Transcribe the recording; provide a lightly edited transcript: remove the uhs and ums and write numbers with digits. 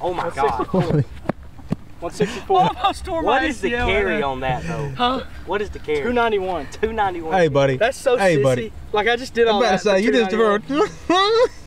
Oh my God. 164. Almost tore my What is the ACL carry right on that though? Huh? What is the carry? 291. 291. Hey, buddy. That's so Hey, sissy. buddy. Like I just did all I'm about that. to say, you just